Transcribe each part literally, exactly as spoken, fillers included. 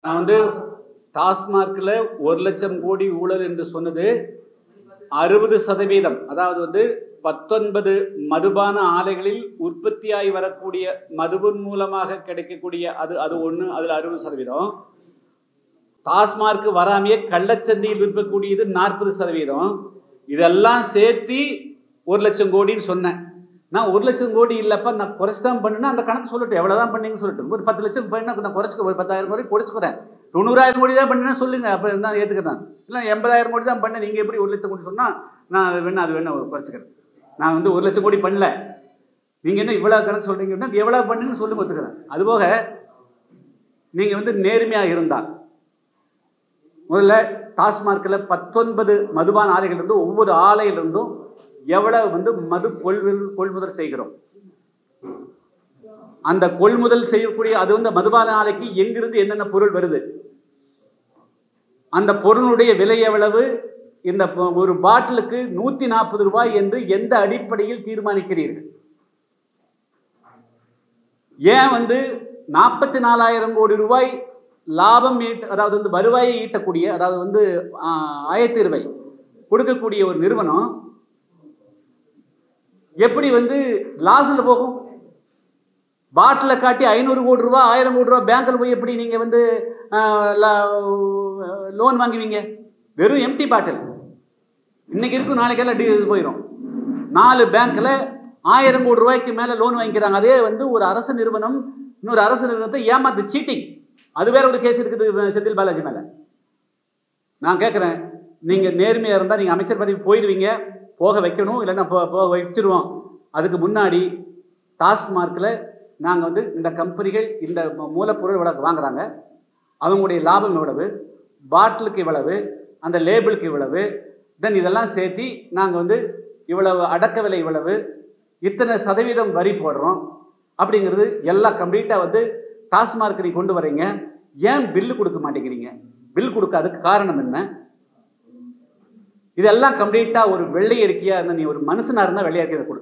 நான் வந்து டாஸ்மார்க்கில் ஒரு லட்சம் கோடி ஊழல் என்று சொன்னது அறுபது சதவீதம், அதாவது வந்து பத்தொன்பது மதுபான ஆலைகளில் உற்பத்தியாகி வரக்கூடிய மதுவின் மூலமாக கிடைக்கக்கூடிய அது அது ஒன்று, அதில் அறுபது சதவீதம். டாஸ்மார்க்கு வராமையே கள்ளச்சந்தையில் விற்கக்கூடியது நாற்பது சதவீதம். இதெல்லாம் சேர்த்து ஒரு லட்சம் கோடின்னு சொன்னேன். நான் ஒரு லட்சம் கோடி இல்லைப்பா, நான் குறைச்சி தான் பண்ணுன்னா அந்த கணக்கு சொல்லட்டும், எவ்வளோதான் பண்ணீங்கன்னு சொல்லிட்டு. ஒரு பத்து லட்சம் பண்ணா நான் குறைச்சிக்க, ஒரு பத்தாயிரம் கோடி குறைச்சிக்கிறேன். தொண்ணூறாயிரம் கோடி தான் பண்ணினா சொல்லுங்க, அப்போ தான் ஏற்றுக்கிறேன். இல்லை எண்பதாயிரம் கோடி தான் பண்ணேன், நீங்கள் எப்படி ஒரு லட்சம் கோடி சொன்னால் நான் அது வேணா அது வேணா குறைச்சிக்கிறேன். நான் வந்து ஒரு லட்சம் கோடி பண்ணல, நீங்கள் என்ன இவ்வளோ கணக்கு சொல்கிறீங்கன்னா எவ்வளோ பண்ணுங்கன்னு சொல்லுங்க, ஒத்துக்கிறேன். அதுபோக நீங்கள் வந்து நேர்மையாக இருந்தால் முதல்ல டாஸ்மார்க்கில் பத்தொன்பது மதுபான ஆலைகள் இருந்து ஒவ்வொரு ஆலையிலிருந்தும் எவ்வளவு வந்து மது கொள்முதல் கொள்முதல் செய்கிறோம். அந்த கொள்முதல் செய்யக்கூடிய அது வந்து மதுபான ஆலைக்கு எங்கிருந்து என்னென்ன பொருள் வருது, அந்த பொருளுடைய விலை எவ்வளவு, இந்த ஒரு பாட்டிலுக்கு நூத்தி நாற்பது ரூபாய் என்று எந்த அடிப்படையில் தீர்மானிக்கிறீர்கள்? ஏன் வந்து நாற்பத்தி நாலாயிரம் கோடி ரூபாய் லாபம் ஈட்ட, அதாவது வந்து வருவாயை ஈட்டக்கூடிய, அதாவது வந்து ஆயத்தீர்வை கொடுக்கக்கூடிய ஒரு நிறுவனம் எப்படி வந்து லாஸ்ல போகும்? பாட்டில காட்டி ஐநூறு கோடி ரூபாய் ஆயிரம் கோடி ரூபாய் பேங்க்ல போய் எப்படி நீங்க வந்து லோன் வாங்குவீங்க? வெறும் எம்டி பாட்டில் இன்னைக்கு இருக்கும், நாளைக்கெல்லாம் போயிடும். நாலு பேங்க்ல ஆயிரம் கோடி ரூபாய்க்கு மேல லோன் வாங்கிக்கிறாங்க. அதே வந்து ஒரு அரசு நிறுவனம் இன்னொரு அரசு நிறுவனத்தை ஏமாத்து, சீட்டிங், அது வேற ஒரு கேஸ் இருக்குது செந்தில் பாலாஜி மேல. நான் கேட்கிறேன், நீங்க நேர்மையா இருந்தா நீங்க அமைச்சர் பதவி போயிடுவீங்க, போக வைக்கணும், இல்லைன்னா போக வச்சிருவோம். அதுக்கு முன்னாடி டாஸ்மார்க்கில் நாங்கள் வந்து இந்த கம்பெனிகள் இந்த மூலப்பொருள் இவ்வளவு வாங்குறாங்க, அவங்களுடைய லாபம் எவ்வளவு, பாட்டிலுக்கு இவ்வளவு, அந்த லேபிளுக்கு இவ்வளவு, தென் இதெல்லாம் சேர்த்து நாங்கள் வந்து இவ்வளவு அடக்க விலை இவ்வளவு, இத்தனை சதவீதம் வரி போடுறோம் அப்படிங்கிறது எல்லாம் கம்ப்ளீட்டாக வந்து டாஸ்மார்க் நீ கொண்டு வரீங்க. ஏன் பில்லு கொடுக்க மாட்டேங்கிறீங்க? பில் கொடுக்காததுக்கு காரணம் என்ன? இதெல்லாம் கம்ப்ளீட்டா ஒரு வெள்ளை அறிக்கையா இருந்தா, நீ ஒரு மனுஷனா இருந்தா வெள்ளை அறிக்கை கொடு.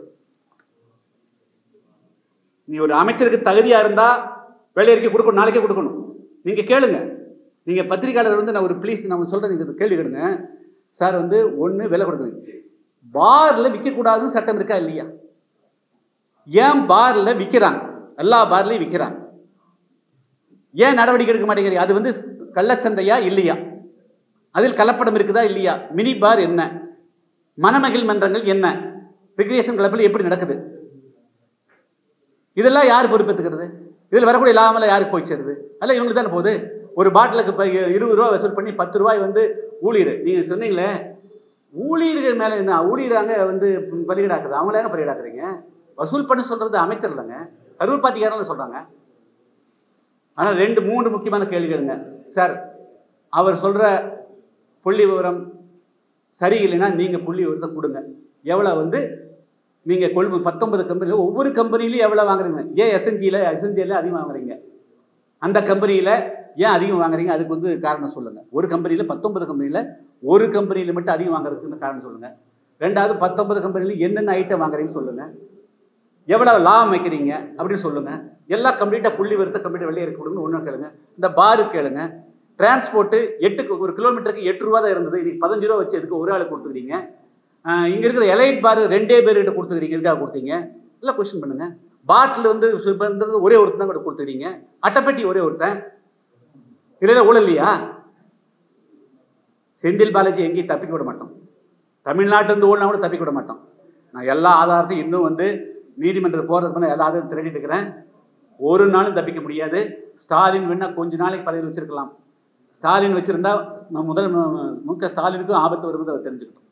நீ ஒரு அமைச்சருக்கு தகுதியா இருந்தா வெள்ளை அறிக்கை கொடுக்கணும், நாளைக்கே கொடுக்கணும். நீங்க கேளுங்க, நீங்க பத்திரிகையாளர் வந்து நான் ஒரு ப்ளீஸ் நான் சொல்றேன், நீங்க கேள்வி கேளுங்க. சார் வந்து ஒண்ணு விலை கொடுக்குறீங்க, பார்ல விற்க கூடாதுன்னு சட்டம் இருக்கா இல்லையா? ஏன் பார்ல விற்கிறாங்க, எல்லா பார்லயும் விற்கிறாங்க, ஏன் நடவடிக்கை எடுக்க மாட்டேங்கிறீங்க? அது வந்து கள்ளச்சந்தையா இல்லையா? அதில் கலப்படம் இருக்குதா இல்லையா? மினி பார் என்ன, மணமகிழ் மன்றங்கள் என்ன, ரிக்ரியேஷன் கிளப்பில் எப்படி நடக்குது? இதெல்லாம் யார் பொறுப்பேற்றுக்கிறது? இதில் வரக்கூடிய லாபம் யாருக்கு போய் சேருது? அல்ல இவங்களுக்கு தானே போகுது. ஒரு பாட்டிலுக்கு இப்போ இருபது ரூபா வசூல் பண்ணி பத்து ரூபாய் வந்து ஊழியர், நீங்கள் சொன்னீங்களே ஊழியர்கள் மேலே என்ன ஊழியராங்க வந்து பலிகடாக்குது, அவங்களாங்க பலிகடாக்குறீங்க? வசூல் பண்ணி சொல்றது அமைச்சர் இல்லைங்க, கரூர் பாத்திக்காரன்னு சொல்றாங்க. ஆனால் ரெண்டு மூன்று முக்கியமான கேள்விகளுங்க சார். அவர் சொல்ற புள்ளி விவரம் சரியில்லைன்னா நீங்கள் புள்ளி விவரத்தை கொடுங்க. எவ்வளோ வந்து நீங்கள் கொள்முதல் பத்தொன்பது கம்பெனியில் ஒவ்வொரு கம்பெனிலையும் எவ்வளோ வாங்குறீங்க? ஏன் எஸ்என்ஜியில் எஸ்என்ஜியில் அதிகமாக வாங்குறீங்க, அந்த கம்பெனியில் ஏன் அதிகம் வாங்குறீங்க? அதுக்கு வந்து காரணம் சொல்லுங்கள். ஒரு கம்பெனியில் பத்தொன்பது கம்பெனியில் ஒரு கம்பெனியில் மட்டும் அதிகம் வாங்குறதுக்கு காரணம் சொல்லுங்கள். ரெண்டாவது பத்தொன்பது கம்பெனியில் என்னென்ன ஐட்டம் வாங்குறீங்கன்னு சொல்லுங்கள், எவ்வளோ லாபம் வைக்கிறீங்க அப்படின்னு சொல்லுங்கள். எல்லாம் கம்ப்ளீட்டாக புள்ளி விவரத்தை கம்ப்ளீட்டாக வெளியே இருக்க கொடுங்க. ஒன்றும் கேளுங்க, இந்த பாரு கேளுங்க. டிரான்ஸ்போர்ட்டு எட்டுக்கு ஒரு கிலோமீட்டருக்கு எட்டு ரூபா தான் இருந்தது, இன்னைக்கு பதினஞ்சு ரூபா வச்சு எதுக்கு ஒரு ஆளுக்கு கொடுத்துக்கிறீங்க? இங்கே இருக்கிற எலைட் பாரு ரெண்டே பேர்கிட்ட கொடுத்துக்கிறீங்க, எதுக்காக கொடுத்தீங்க? இல்லை கொஸ்டின் பண்ணுங்க. பாட்டில் வந்து ஒரே ஒருத்தன் தான் கூட கொடுத்துக்கிறீங்க, அட்டைப்பட்டி ஒரே ஒருத்தன், இல்லை ஊழல் இல்லையா? செந்தில் பாலாஜி எங்கேயும் தப்பிக்க விட மாட்டோம், தமிழ்நாட்டிலிருந்து ஊழலாம் கூட தப்பிக்க விட மாட்டோம். நான் எல்லா ஆதாரத்தையும் இன்னும் வந்து நீதிமன்றத்துக்கு போகிறதுக்கு முன்னாடி எல்லா ஆதாரத்தையும் திரட்டிட்டு இருக்கிறேன். ஒரு நாளும் தப்பிக்க முடியாது. ஸ்டாலின் வேணா கொஞ்ச நாளைக்கு பதவியில் வச்சிருக்கலாம், ஸ்டாலின் வச்சிருந்தா முதல் மு க ஸ்டாலினுக்கும் ஆபத்து வருவது அவர் தெரிஞ்சுக்கணும்.